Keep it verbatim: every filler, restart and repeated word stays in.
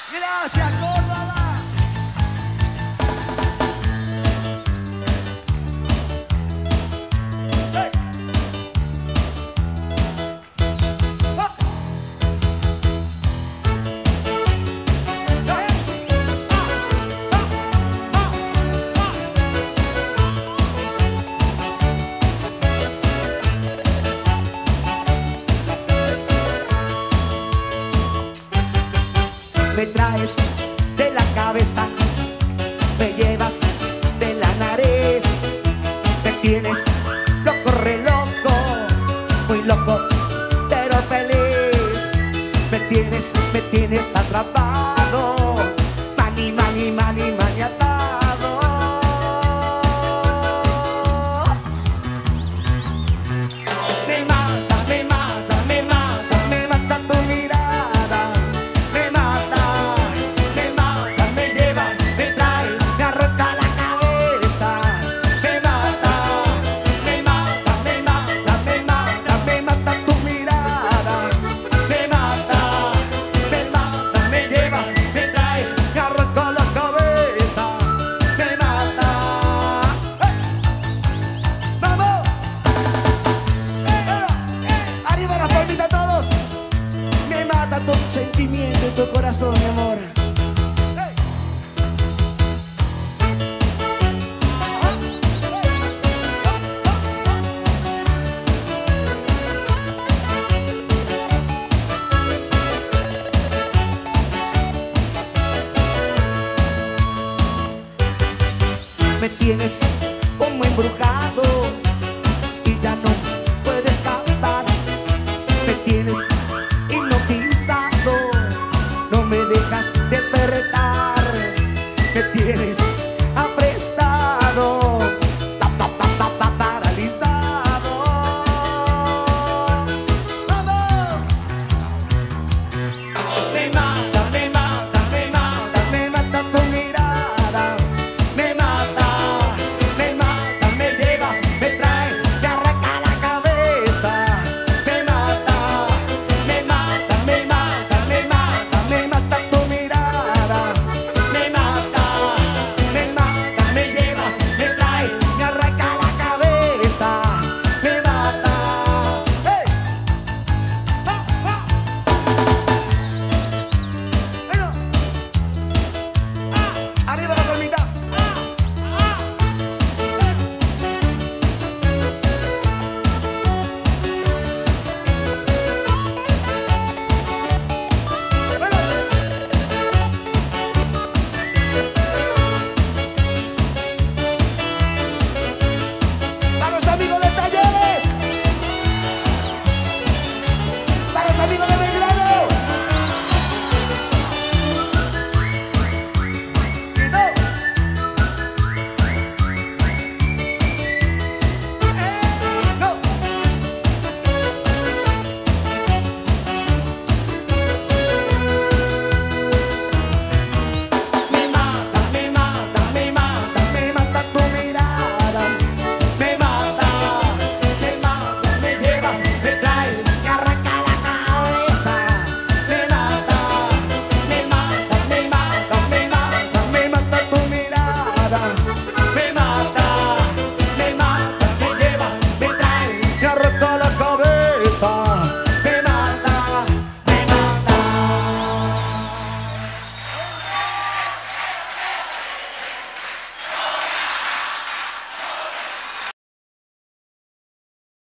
Gracias, Córdoba. Hey. Ah. Me traes de la cabeza, me llevas de la nariz, me tienes loco, re loco, muy loco, pero feliz. Me tienes, me tienes atrapado, mani, mani, mani, maniatado. Me mata, me mata, me mata, me mata tu mirada. Me mata, me mata, me llevas, me traes, me arranca la cabeza. Me mata, me mata, me mata, me mata, me mata tu mirada. Me mata, me mata, me llevas, me traes, me arranca la cabeza. Me mata. ¡Hey! ¡Vamos! ¡Arriba la palmita todos! Me mata tu sentimiento y tu corazón, mi amor. Hey. Me tienes